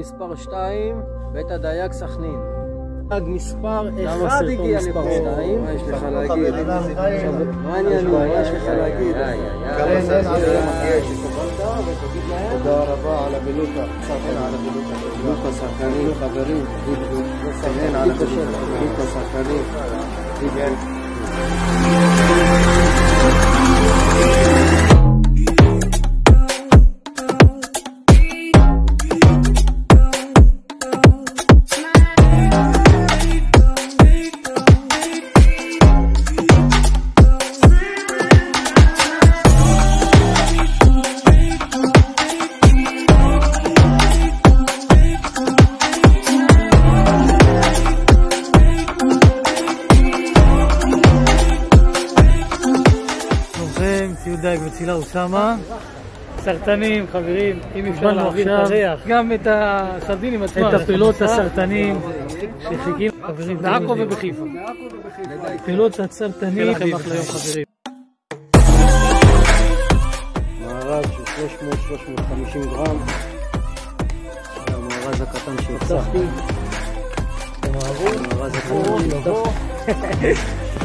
מספר 2, בית הדייג סכנין. דייג מספר 1 הגיע לפה 2. מה יש לך להגיד? מה העניינים? מה יש לך להגיד? תודה רבה על הבילוקה. בילוקה שחקנים, חברים. בילוקה שחקנים. ציוד דייג מצילה אוסמה, סרטנים, חברים, אם אפשר להעביר את הריח, גם את הסרדינים עצמם, את הפילות הסרטנים שחיכים, חברים, בעכו ובחיפה. פילות הסרטנים, לכם אחלה יום חברים. מארז של 300-350 גרם, המארז הקטן שהצלחתי. המארז הקטן שהצלחתי.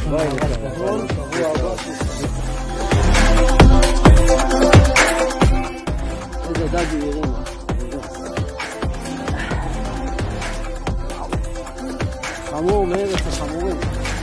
איזה דג ירים. חמור מארץ החמורים.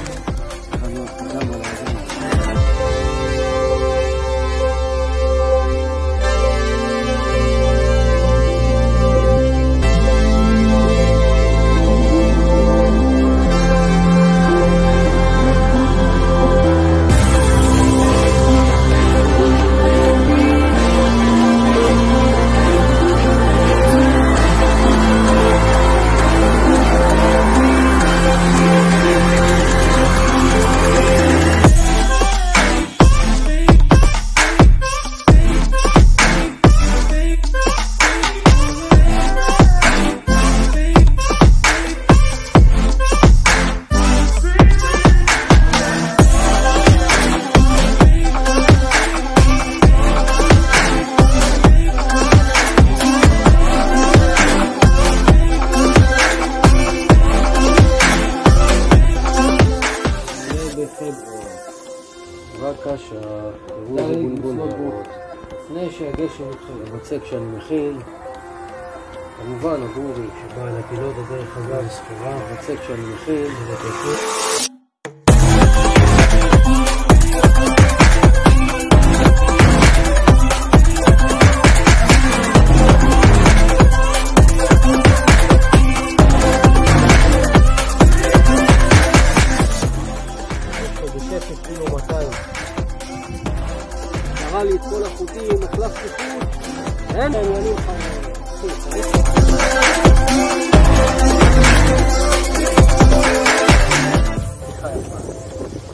בבקשה, תראו איזה בולבול. לפני שהגשם מתחיל, הבצק שאני מכין, כמובן הגורי שבא אל הפילות הדרך אגב סחורה, הבצק שאני מכין, נראה לי את כל החוטים, החלפתי חוט, אין עניינים חיים.